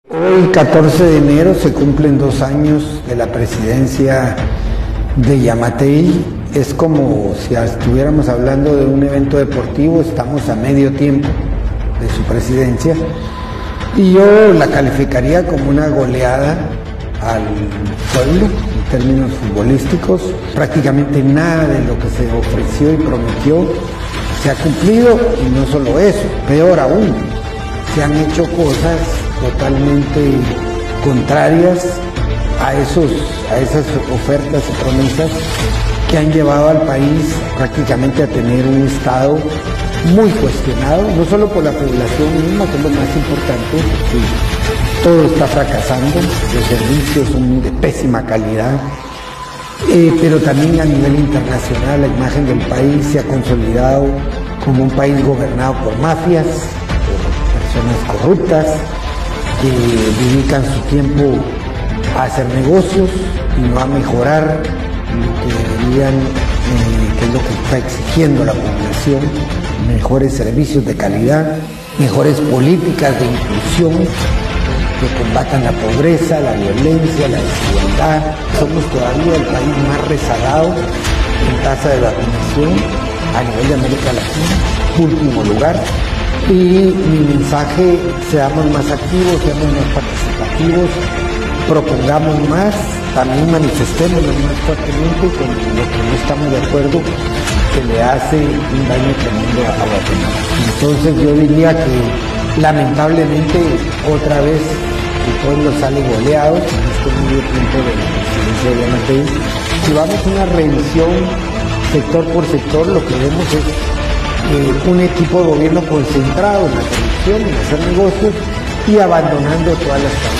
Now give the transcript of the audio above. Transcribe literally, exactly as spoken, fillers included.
Hoy, catorce de enero, se cumplen dos años de la presidencia de Yamatei. Es como si estuviéramos hablando de un evento deportivo, estamos a medio tiempo de su presidencia y yo la calificaría como una goleada al pueblo en términos futbolísticos. Prácticamente nada de lo que se ofreció y prometió se ha cumplido, y no solo eso, peor aún, se han hecho cosas totalmente contrarias a, esos, a esas ofertas y promesas que han llevado al país prácticamente a tener un estado muy cuestionado, no solo por la población misma, que es lo más importante, porque todo está fracasando, los servicios son de pésima calidad, eh, pero también a nivel internacional la imagen del país se ha consolidado como un país gobernado por mafias, por personas corruptas, que dedican su tiempo a hacer negocios y no a mejorar lo que deberían, eh, que es lo que está exigiendo la población: mejores servicios de calidad, mejores políticas de inclusión que combatan la pobreza, la violencia, la desigualdad. Somos todavía el país más rezagado en tasa de vacunación a nivel de América Latina, último lugar. Y mi mensaje: seamos más activos, seamos más participativos, propongamos más, también manifestémonos más fuertemente con lo que no estamos de acuerdo, que le hace un daño tremendo a Guatemala. Entonces yo diría que lamentablemente otra vez el pueblo sale goleado en este medio tiempo de la presidencia de Yamatei. Si vamos a una revisión sector por sector, lo que vemos es eh, un equipo de gobierno concentrado en la corrupción, en hacer negocios y abandonando todas las